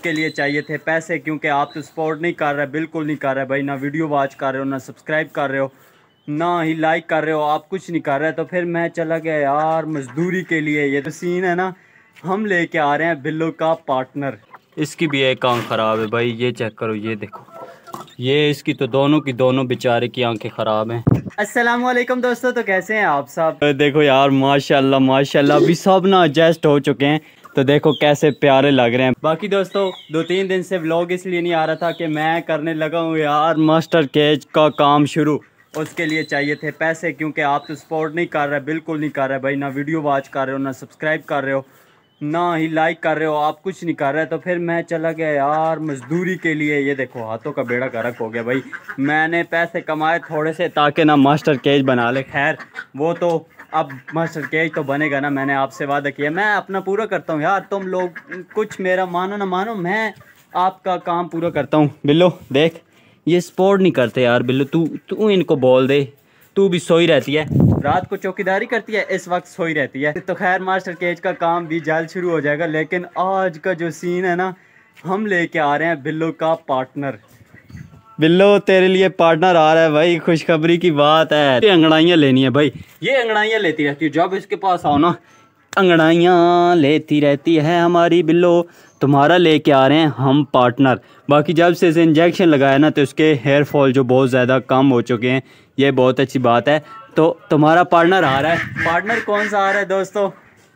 उसके लिए चाहिए थे पैसे, क्योंकि आप तो सपोर्ट नहीं कर रहे, बिल्कुल नहीं कर रहे भाई, ना वीडियो वॉच कर रहे हो, ना सब्सक्राइब कर रहे हो, ना ही लाइक कर रहे हो, आप कुछ नहीं कर रहे। तो फिर मैं चला गया यार मजदूरी के लिए। ये तो सीन है ना, हम लेके आ रहे हैं बिल्लो का पार्टनर। इसकी भी एक आंख ख़राब है भाई, ये चेक करो, ये देखो, ये इसकी तो दोनों की दोनों बेचारे की आंखें ख़राब हैं। अस्सलाम वालेकुम दोस्तों, तो कैसे हैं आप सब? देखो यार माशाल्लाह माशाल्लाह, अभी सब ना एडजस्ट हो चुके हैं, तो देखो कैसे प्यारे लग रहे हैं। बाकी दोस्तों 2-3 दिन से व्लॉग इसलिए नहीं आ रहा था कि मैं करने लगा हूँ यार मास्टर केज का काम शुरू। उसके लिए चाहिए थे पैसे, क्योंकि आप तो सपोर्ट नहीं कर रहे, बिल्कुल नहीं कर रहे भाई, ना वीडियो वॉच कर रहे हो, ना सब्सक्राइब कर रहे हो, ना ही लाइक कर रहे हो, आप कुछ नहीं कर रहे। तो फिर मैं चला गया यार मजदूरी के लिए। ये देखो हाथों का बेड़ा गर्क हो गया भाई, मैंने पैसे कमाए थोड़े से ताकि ना मास्टर केज बना ले। खैर वो तो अब मास्टर केज तो बनेगा ना, मैंने आपसे वादा किया, मैं अपना पूरा करता हूँ यार, तुम लोग कुछ मेरा मानो ना मानो, मैं आपका काम पूरा करता हूँ। बिल्लो देख, ये सपोर्ट नहीं करते यार। बिल्लो तू इनको बोल दे, तू भी सोई रहती है, रात को चौकीदारी करती है, इस वक्त सोई रहती है। तो खैर मास्टर केज का काम भी जल्द शुरू हो जाएगा, लेकिन आज का जो सीन है ना, हम लेके आ रहे हैं बिल्लो का पार्टनर। बिल्लो तेरे लिए पार्टनर आ रहा है भाई, खुशखबरी की बात है। ये अंगड़ाइयाँ लेनी है भाई, ये अंगड़ाइयाँ लेती रहती है, जब इसके पास आओ ना अंगड़ाइयाँ लेती रहती है हमारी बिल्लो। तुम्हारा लेके आ रहे हैं हम पार्टनर। बाकी जब से इसे इंजेक्शन लगाया ना, तो उसके हेयर फॉल जो बहुत ज़्यादा कम हो चुके हैं, ये बहुत अच्छी बात है। तो तुम्हारा पार्टनर आ रहा है। पार्टनर कौन सा आ रहा है दोस्तों,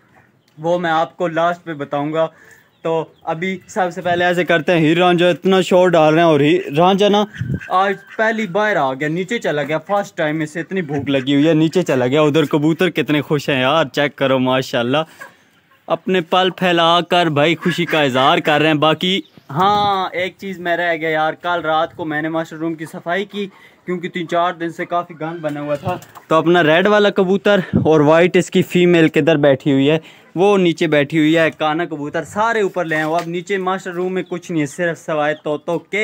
वो मैं आपको लास्ट पे बताऊंगा। तो अभी सबसे पहले ऐसे करते हैं, हीर रांझा इतना शोर डाल रहे हैं, और हीर रांझा ना आज पहली बार आ गया, नीचे चला गया, फर्स्ट टाइम इसे इतनी भूख लगी हुई है, नीचे चला गया। उधर कबूतर कितने खुश हैं यार, चेक करो माशाल्लाह, अपने पल फैला कर भाई खुशी का इजहार कर रहे हैं। बाकी हाँ एक चीज़ मैं रह गया यार, कल रात को मैंने मास्टर रूम की सफाई की, क्योंकि 3-4 दिन से काफ़ी गंद बना हुआ था। तो अपना रेड वाला कबूतर और वाइट इसकी फ़ीमेल किधर बैठी हुई है, वो नीचे बैठी हुई है, काना कबूतर सारे ऊपर ले आए। वो अब नीचे मास्टर रूम में कुछ नहीं है, सिर्फ सवाए तोतों के।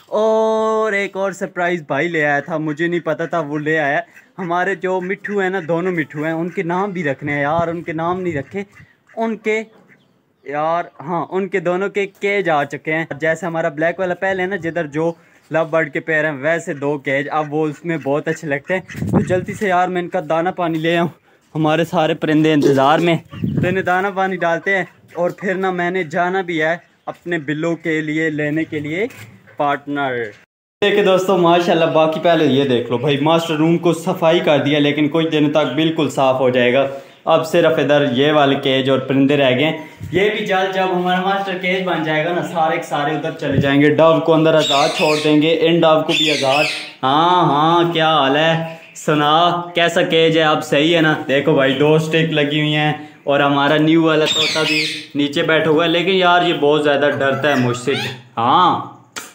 और एक और सरप्राइज़ भाई ले आया था, मुझे नहीं पता था वो ले आया। हमारे जो मिट्ठू हैं ना, दोनों मिट्ठू हैं, उनके नाम भी रखने हैं यार, उनके नाम नहीं रखे उनके यार, हाँ उनके दोनों के केज आ चुके हैं। जैसे हमारा ब्लैक वाला पहले है ना, जिधर जो लव बर्ड के पैर हैं, वैसे 2 केज, अब वो उसमें बहुत अच्छे लगते हैं। तो जल्दी से यार मैं इनका दाना पानी ले आऊँ, हमारे सारे परिंदे इंतज़ार में। तो इन्हें दाना पानी डालते हैं, और फिर ना मैंने जाना भी है अपने बिल्लों के लिए लेने के लिए पार्टनर। देखिए दोस्तों माशाल्लाह, बाकी पहले ये देख लो भाई, मास्टर रूम को सफाई कर दिया, लेकिन कुछ दिनों तक बिल्कुल साफ़ हो जाएगा। अब सिर्फ इधर ये वाले केज और परिंदे रह गए। ये भी जल्द जब हमारा मास्टर केज बन जाएगा ना, सारे के सारे उधर चले जाएंगे। डव को अंदर आज़ाद छोड़ देंगे, इन डव को भी आज़ाद। हाँ हाँ क्या हाल है, सुना कैसा केज है, अब सही है ना? देखो भाई 2 स्टिक लगी हुई हैं, और हमारा न्यू वाला तोता भी नीचे बैठा हुआ है, लेकिन यार ये बहुत ज़्यादा डरता है मुझसे। हाँ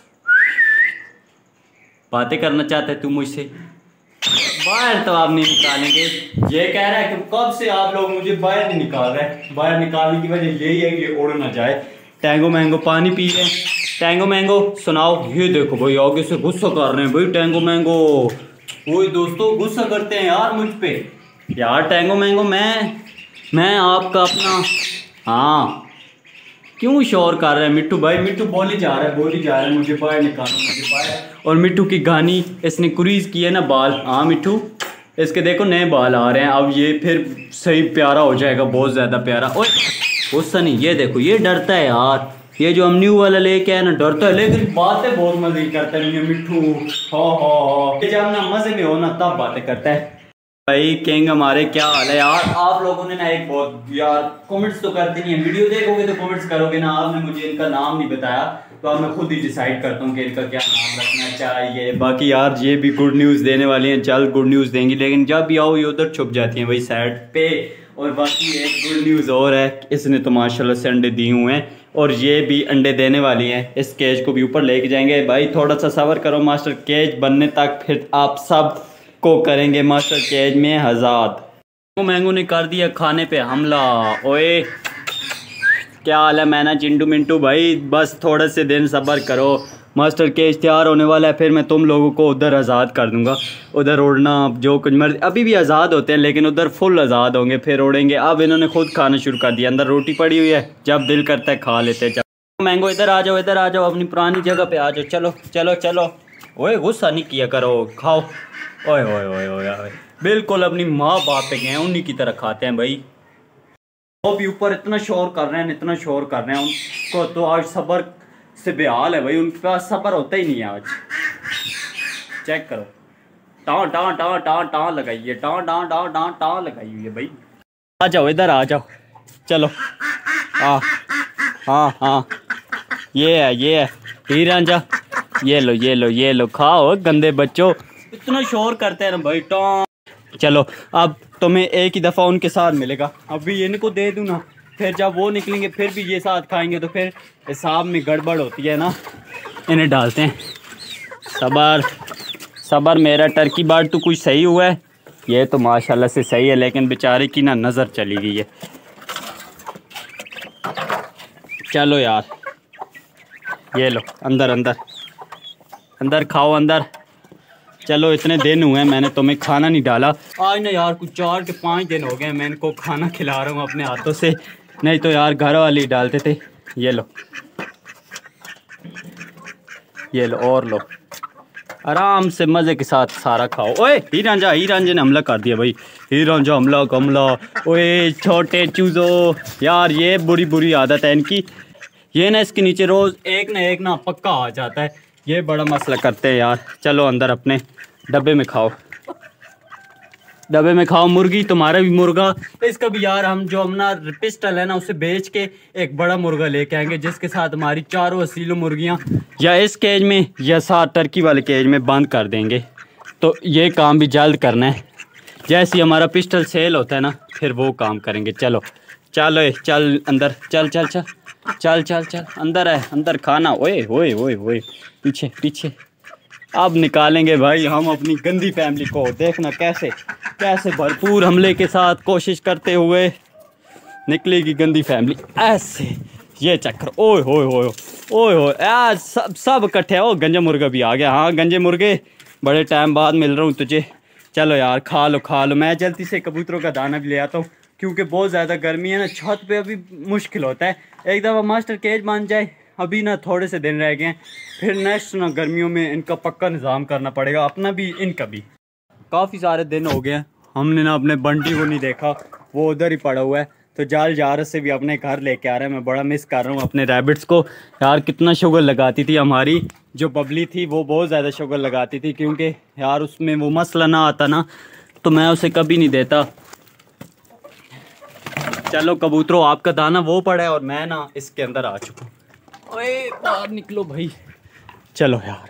बातें करना चाहते हैं तू मुझसे, बाहर तो आप नहीं निकालेंगे। ये कह रहा है कि कब से आप लोग मुझे बाहर नहीं निकाल रहे। बाहर निकालने की वजह यही है कि ये उड़ ना जाए। टैंगो मैंगो पानी पी रहे हैं, टैंगो मैंगो सुनाओ। ये देखो भाई आगे से गुस्सा कर रहे हैं भाई टैंगो मैंगो। वही दोस्तों गुस्सा करते हैं यार मुझ पे। यार टैंगो मैंगो मैं आपका अपना, हाँ क्यों शोर कर रहे हैं मिट्टू भाई? मिट्टू बोली जा रहा है मुझे बाहर निकालो, मुझे बाहर। और मिट्टू की गानी इसने क्रीज की है ना बाल। हाँ मिट्टू, इसके देखो नए बाल आ रहे हैं, अब ये फिर सही प्यारा हो जाएगा, बहुत ज़्यादा प्यारा। और गुस्सा नहीं, ये देखो ये डरता है यार, ये जो हम न्यू वाला लेके आए ना डरता है, लेकिन बातें बहुत मजे करता है मिट्टू। हो जब ना मजे में हो ना तब बातें करता है। भाई किंग हमारे क्या हाल है यार? आप लोगों ने ना एक बहुत यार कमेंट्स तो करते नहीं है, वीडियो देखोगे तो कमेंट्स करोगे ना। आपने मुझे इनका नाम नहीं बताया, तो अब मैं खुद ही डिसाइड करता हूँ कि इनका क्या नाम रखना चाहिए। बाकी यार ये भी गुड न्यूज़ देने वाली हैं, जल्द गुड न्यूज़ देंगी, लेकिन जब भी आओ ये उधर छुप जाती हैं भाई साइड पे। और बाकी एक गुड न्यूज़ और है, इसने तो माशाल्लाह से अंडे दिए हुए हैं, और ये भी अंडे देने वाली हैं। इस केज को भी ऊपर लेके जाएंगे भाई, थोड़ा सा सब्र करो मास्टर केज बनने तक, फिर आप सब को करेंगे मास्टर केज में आज़ाद। मैंगो ने कर दिया खाने पे हमला। ओए क्या हाल है मैना चिंटू मिंटू भाई? बस थोड़े से दिन सब्र करो, मास्टर केज तैयार होने वाला है, फिर मैं तुम लोगों को उधर आज़ाद कर दूंगा। उधर उड़ना जो कुछ मर्जी, अभी भी आज़ाद होते हैं लेकिन उधर फुल आज़ाद होंगे, फिर उड़ेंगे। अब इन्होंने खुद खाना शुरू कर दिया, अंदर रोटी पड़ी हुई है, जब दिल करता है खा लेते हैं। मैंगो इधर आ जाओ, इधर आ जाओ, अपनी पुरानी जगह पे आ जाओ। चलो चलो चलो, ओए गुस्सा नहीं किया करो, खाओ। ओए ओए ओए ओए ओए, बिल्कुल अपनी माँ बाप पे गए उन्हीं की तरह खाते हैं भाई। वो भी ऊपर इतना शोर कर रहे हैं, इतना शोर कर रहे हैं, उनको तो आज सब्र से बेहाल है भाई, उनके पास सब्र होता ही नहीं है आज। चेक करो, टाँ टाँ टाँ टाँ टाँ लगाई है, टाँ टाँ टाँ टाँ टाँ लगाई हुई है भाई। आ जाओ इधर आ जाओ, चलो। हाँ हाँ हाँ, ये है हीरा जा, ये लो ये लो ये लो, खाओ गंदे बच्चों, इतना शोर करते हैं ना भाई। टाँ चलो, अब तुम्हें एक ही दफ़ा उनके साथ मिलेगा, अभी इनको दे दूँ ना, फिर जब वो निकलेंगे फिर भी ये साथ खाएंगे तो फिर हिसाब में गड़बड़ होती है ना। इन्हें डालते हैं, सबर सबर मेरा टर्की बार तो कुछ सही हुआ है, ये तो माशाल्लाह से सही है, लेकिन बेचारे की ना नज़र चली गई है। चलो यार, ये लो अंदर अंदर अंदर खाओ अंदर। चलो इतने दिन हुए मैंने तुम्हें खाना नहीं डाला आज ना यार, कुछ 4 के 5 दिन हो गए मैं इनको खाना खिला रहा हूँ अपने हाथों से, नहीं तो यार घर वाले ही डालते थे। ये लो ये लो और लो, आराम से मज़े के साथ सारा खाओ। ओए हीरांझा ने हमला कर दिया भाई, हीरांझा हमला कमला। ओए छोटे चूज़ो, यार ये बुरी बुरी आदत है इनकी, ये ना इसके नीचे रोज़ एक ना पक्का आ जाता है, ये बड़ा मसला करते हैं यार। चलो अंदर अपने डब्बे में खाओ, डब्बे में खाओ। मुर्गी तुम्हारा भी मुर्गा, इसका भी यार हम जो अपना पिस्टल है ना उसे बेच के एक बड़ा मुर्गा लेके आएंगे, जिसके साथ हमारी चारों असीलों मुर्गियाँ या इस केज में या साथ टर्की वाले केज में बंद कर देंगे। तो ये काम भी जल्द करना है, जैसे ही हमारा पिस्टल सेल होता है ना फिर वो काम करेंगे। चलो चलो चल अंदर, चल चल चल चल चल चल अंदर है, अंदर खाना। ओए ओए ओए ओए, पीछे पीछे। अब निकालेंगे भाई हम अपनी गंदी फैमिली को, देखना कैसे कैसे भरपूर हमले के साथ कोशिश करते हुए निकलेगी गंदी फैमिली ऐसे। ये चक्कर, ओए होए होए ओए होए, आज सब इकट्ठे हो। गंजा मुर्गा भी आ गया, हाँ गंजे मुर्गे बड़े टाइम बाद मिल रहा हूँ तुझे। चलो यार खा लो खा लो, मैं जल्दी से कबूतरों का दाना भी ले आता हूँ क्योंकि बहुत ज़्यादा गर्मी है ना, छत पे अभी मुश्किल होता है। एक दफ़ा मास्टर केज बन जाए, अभी ना थोड़े से दिन रह गए हैं, फिर नेक्स्ट ना गर्मियों में इनका पक्का निज़ाम करना पड़ेगा, अपना भी इनका भी। काफ़ी सारे दिन हो गए हैं हमने ना अपने बंटी को नहीं देखा, वो उधर ही पड़ा हुआ है, तो जाल जार से भी अपने घर लेके आ रहे हैं। मैं बड़ा मिस कर रहा हूँ अपने रैबिट्स को यार, कितना शुगर लगाती थी हमारी जो बबली थी, वो बहुत ज़्यादा शुगर लगाती थी, क्योंकि यार उसमें वो मसला ना आता ना तो मैं उसे कभी नहीं देता। चलो कबूतरों, आपका दाना वो पड़ा है और मैं ना इसके अंदर आ चुका हूँ। ओए बाहर निकलो भाई, चलो यार।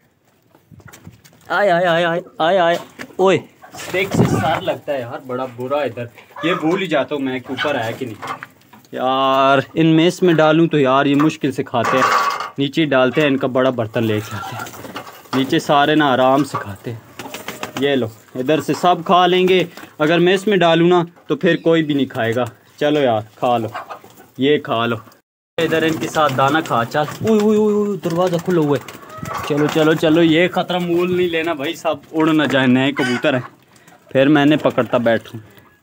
आए आए आए आए आए आए, ओए स्टेक से सार लगता है यार, बड़ा बुरा इधर, ये भूल ही जाता हूँ मैं कि ऊपर आया कि नहीं यार। इन मेस में डालूँ तो यार ये मुश्किल से खाते हैं, नीचे डालते हैं, इनका बड़ा बर्तन लेके आते हैं, नीचे सारे ना आराम से खाते हैं। ये लो इधर से सब खा लेंगे, अगर मेस में डालूँ ना तो फिर कोई भी नहीं खाएगा। चलो यार खा लो, ये खा लो, इधर इनके साथ दाना खा। चल ओए दरवाज़ा खुला हुआ है, चलो चलो चलो, ये ख़तरा मूल नहीं लेना भाई, सब उड़ ना जाए, नए कबूतर हैं फिर मैंने पकड़ता बैठूं।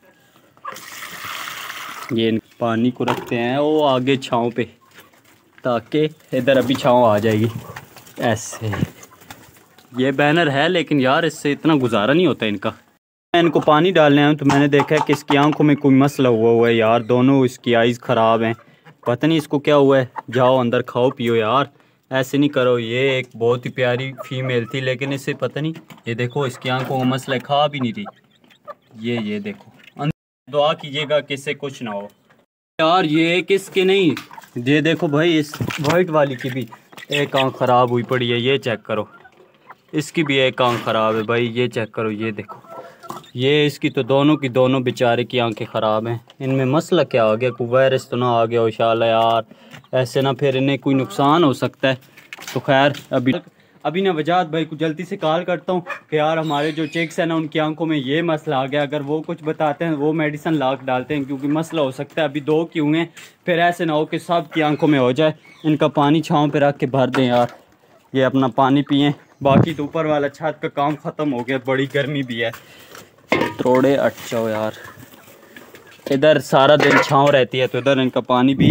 ये पानी को रखते हैं वो आगे छाँव पे, ताकि इधर अभी छाँव आ जाएगी ऐसे। ये बैनर है लेकिन यार इससे इतना गुजारा नहीं होता इनका। मैं इनको पानी डालने आया तो मैंने देखा है कि इसकी आंखों में कोई मसला हुआ है यार, दोनों इसकी आइज़ ख़राब हैं, पता नहीं इसको क्या हुआ है। जाओ अंदर खाओ पियो यार, ऐसे नहीं करो। ये एक बहुत ही प्यारी फीमेल थी लेकिन इससे पता नहीं, ये देखो इसकी आंखों का मसला, खा भी नहीं रही। ये देखो, दुआ कीजिएगा कि इससे कुछ ना हो यार। ये किसके नहीं, ये देखो भाई इस वाइट वाली की भी एक आंख ख़राब हुई पड़ी है, ये चेक करो, इसकी भी एक आंख ख़राब है भाई, ये चेक करो, ये देखो, ये इसकी तो दोनों की दोनों बेचारे की आंखें ख़राब हैं। इनमें मसला क्या आ गया, कोई वायरस तो ना आ गया हो इंशाल्लाह यार, ऐसे ना फिर इन्हें कोई नुकसान हो सकता है। तो खैर अभी ना वजाहत भाई को जल्दी से कॉल करता हूँ कि यार हमारे जो चिक्स हैं ना उनकी आंखों में ये मसला आ गया, अगर वो कुछ बताते हैं वो मेडिसिन ला डालते हैं, क्योंकि मसला हो सकता है। अभी 2 की हुए हैं, फिर ऐसे ना हो कि सब की आंखों में हो जाए। इनका पानी छाँव पे रख के भर दें यार, ये अपना पानी पिएँ। बाकी तो ऊपर वाला छत का काम ख़त्म हो गया, बड़ी गर्मी भी है। थोड़े अट जाओ यार, इधर सारा दिन छाँव रहती है तो इधर इनका पानी भी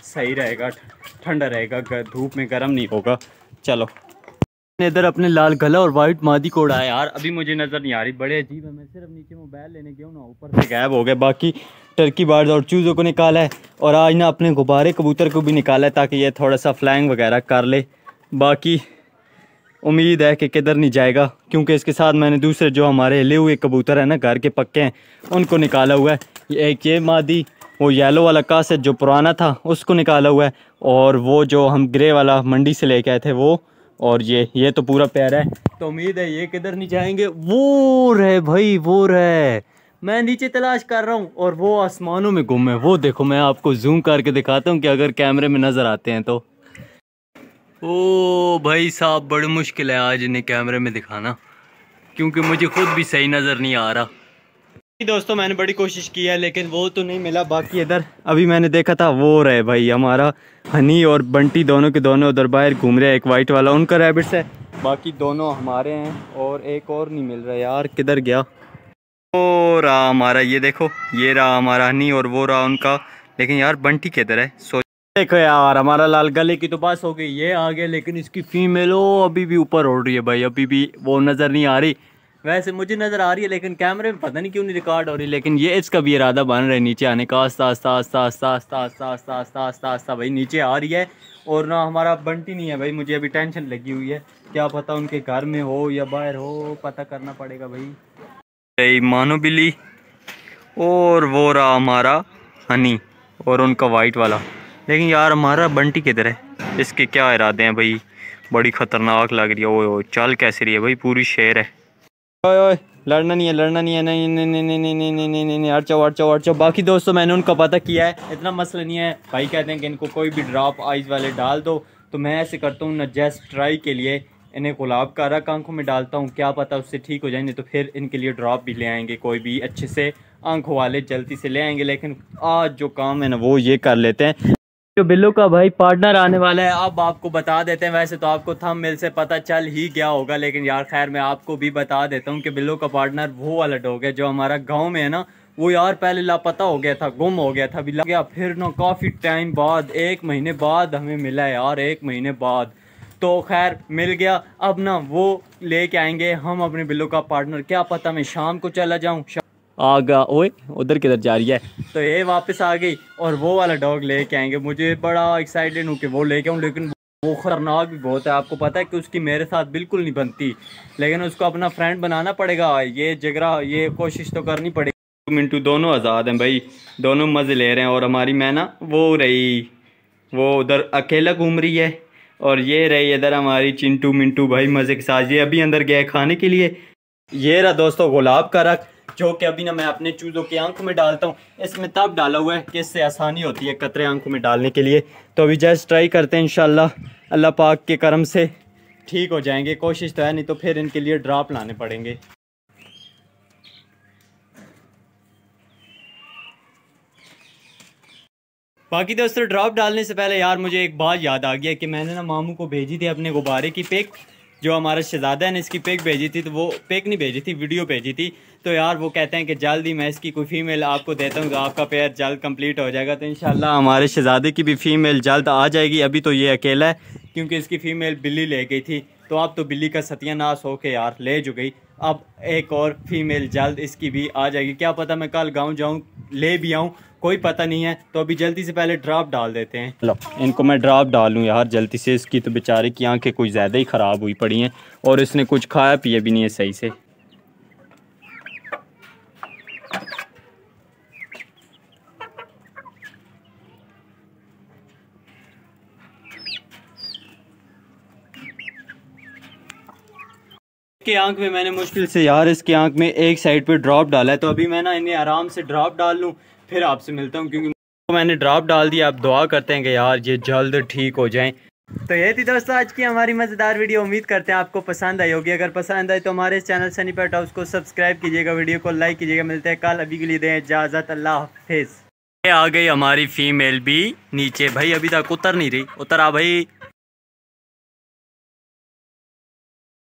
सही रहेगा, ठंडा रहेगा, धूप में गर्म नहीं होगा। चलो इधर अपने लाल गला और वाइट मादी को उड़ाया यार, अभी मुझे नज़र नहीं आ रही, बड़े अजीब है। मैं सिर्फ नीचे मोबाइल लेने गया हूँ ना, ऊपर से गायब हो गए। बाकी टर्की बर्ड्स और चूज़ों को निकाला है, और आज ना अपने गुब्बारे कबूतर को भी निकाला है ताकि ये थोड़ा सा फ्लाइंग वगैरह कर ले। बाकी उम्मीद है कि किधर नहीं जाएगा, क्योंकि इसके साथ मैंने दूसरे जो हमारे हिले हुए कबूतर हैं ना, घर के पक्के हैं, उनको निकाला हुआ है। एक ये मादी, वो येलो वाला कासत जो पुराना था उसको निकाला हुआ है, और वो जो हम ग्रे वाला मंडी से लेके आए थे वो, और ये तो पूरा प्यारा है। तो उम्मीद है ये किधर नहीं जाएंगे। वो रहे भाई, वो रहे, मैं नीचे तलाश कर रहा हूँ और वो आसमानों में गुम है। वो देखो, मैं आपको जूम करके दिखाता हूँ कि अगर कैमरे में नज़र आते हैं तो। ओ भाई साहब, बड़ी मुश्किल है आज इन्हें कैमरे में दिखाना, क्योंकि मुझे खुद भी सही नज़र नहीं आ रहा। दोस्तों मैंने बड़ी कोशिश की है लेकिन वो तो नहीं मिला। बाकी इधर अभी मैंने देखा था, वो रहे भाई हमारा हनी और बंटी, दोनों के दोनों उधर बाहर घूम रहे हैं। एक वाइट वाला उनका रैबिट्स है, बाकी दोनों हमारे हैं, और एक और नहीं मिल रहा यार, किधर गया। वो रहा हमारा, ये देखो, ये रहा हमारा हनी और वो रहा उनका। लेकिन यार बंटी किधर है? सोच देखो यार, हमारा लाल गले की तो बात हो गई, ये आ गया, लेकिन इसकी फीमेल अभी भी ऊपर उड़ रही है भाई, अभी भी वो नज़र नहीं आ रही। वैसे मुझे नज़र आ रही है लेकिन कैमरे में पता नहीं क्यों नहीं रिकॉर्ड हो रही। लेकिन ये इसका भी इरादा बन रहा है नीचे आने का, आस्ता आस्ता आस्ता आस्ता आस्ता आस्ता आस्ता आस्ता आस्ता आस्ता भाई नीचे आ रही है। और ना हमारा बंटी नहीं है भाई, मुझे अभी टेंशन लगी हुई है, क्या पता उनके घर में हो या बाहर हो, पता करना पड़ेगा भाई। मानो बिल्ली, और वो रहा हमारा हनी और उनका वाइट वाला। लेकिन यार हमारा बंटी किधर है? इसके क्या इरादे हैं भाई? बड़ी ख़तरनाक लग रही है। ओए चल कैसे रही है भाई, पूरी शेर है। ओए ओए, लड़ना नहीं है, लड़ना नहीं है, नहीं नहीं नहीं नहीं नहीं नहीं नहीं नहीं नहीं नहीं, हट जाओ हट जाओ हट जाओ। बाकी दोस्तों मैंने उनका पता किया है, इतना मसला नहीं है भाई। कहते हैं कि इनको कोई भी ड्रॉप आइज़ वाले डाल दो, तो मैं ऐसे करता हूँ ना, जस्ट ट्राई के लिए इन्हें गुलाब का रख आंखों में डालता हूँ, क्या पता उससे ठीक हो जाए, नहीं तो फिर इनके लिए ड्रॉप भी ले आएंगे, कोई भी अच्छे से आंखों वाले जल्दी से ले आएंगे। लेकिन आज जो काम है ना वो ये कर लेते हैं। जो बिल्लू का भाई पार्टनर आने वाला है, अब आपको बता देते हैं। वैसे तो आपको थंबनेल से पता चल ही गया होगा, लेकिन यार खैर मैं आपको भी बता देता हूँ कि बिल्लू का पार्टनर वो वाला डॉग है जो हमारा गांव में है ना, वो यार पहले लापता हो गया था, गुम हो गया था, अभी लग गया, फिर ना काफ़ी टाइम बाद, 1 महीने बाद हमें मिला है यार, 1 महीने बाद। तो खैर मिल गया, अब ना वो लेके आएंगे हम अपने बिल्लू का पार्टनर। क्या पता मैं शाम को चला जाऊँ, आगा ओए उधर किधर जा रही है, तो ये वापस आ गई, और वो वाला डॉग लेके आएंगे। मुझे बड़ा एक्साइटेड हूँ कि वो लेके आऊँ, लेकिन वो खतरनाक भी बहुत है। आपको पता है कि उसकी मेरे साथ बिल्कुल नहीं बनती, लेकिन उसको अपना फ्रेंड बनाना पड़ेगा, ये जिगरा, ये कोशिश तो करनी पड़ेगी। मिंटू दोनों आज़ाद हैं भाई, दोनों मज़े ले रहे हैं। और हमारी मैना वो रही, वो उधर अकेला घूम रही है, और ये रही इधर हमारी चिंटू मिंटू भाई मज़े के साथ। ये अभी अंदर गए खाने के लिए। ये रहा दोस्तों गुलाब का रख, जो कि अभी ना मैं अपने चूज़ों की आंखों में डालता हूँ। इसमें तब डाला हुआ है कि इससे आसानी होती है कतरे आंखों में डालने के लिए। तो अभी जस्ट ट्राई करते हैं, इंशाल्लाह अल्लाह पाक के करम से ठीक हो जाएंगे। कोशिश तो है, नहीं तो फिर इनके लिए ड्रॉप लाने पड़ेंगे। बाकी दोस्तों ड्रॉप डालने से पहले यार मुझे एक बात याद आ गया कि मैंने ना मामू को भेजी थी अपने गुब्बारे की पिक, जो हमारा शहजादा है ने इसकी पिक भेजी थी, तो वो पिक नहीं भेजी थी, वीडियो भेजी थी। तो यार वो कहते हैं कि जल्द ही मैं इसकी कोई फीमेल आपको देता हूँ, तो आपका पेयर जल्द कंप्लीट हो जाएगा। तो इंशाल्लाह हमारे शहजादे की भी फीमेल जल्द आ जाएगी। अभी तो ये अकेला है, क्योंकि इसकी फ़ीमेल बिल्ली ले गई थी, तो अब तो बिल्ली का सत्यानाश हो के यार ले जो गई। अब एक और फीमेल जल्द इसकी भी आ जाएगी, क्या पता मैं कल गाँव जाऊँ ले भी आऊँ, कोई पता नहीं है। तो अभी जल्दी से पहले ड्रॉप डाल देते हैं। लो इनको मैं ड्रॉप डालूँ यार जल्दी से। इसकी तो बेचारे की आंखें कुछ ज़्यादा ही ख़राब हुई पड़ी हैं, और इसने कुछ खाया पिया भी नहीं है सही से। इसके आंख में मैंने मुश्किल से यार इसके आंख में एक साइड पे ड्रॉप डाला है, तो अभी मैं ना इन्हें आराम से ड्रॉप डाल लूँ, फिर आपसे मिलता हूँ। क्योंकि मैंने ड्रॉप डाल दिया, आप दुआ करते हैं कि यार ये जल्द ठीक हो जाएं। तो ये थी दोस्तों आज की हमारी मज़ेदार वीडियो। उम्मीद करते हैं आपको पसंद आई होगी। अगर पसंद आए तो हमारे इस चैनल सनी पेट हाउस को सब्सक्राइब कीजिएगा, वीडियो को लाइक कीजिएगा। मिलते हैं कल, अभी के लिए दें इजाज़त, अल्लाह हाफिज़। आ गई हमारी फीमेल भी नीचे भाई, अभी तक उतर नहीं रही, उतर आ भाई।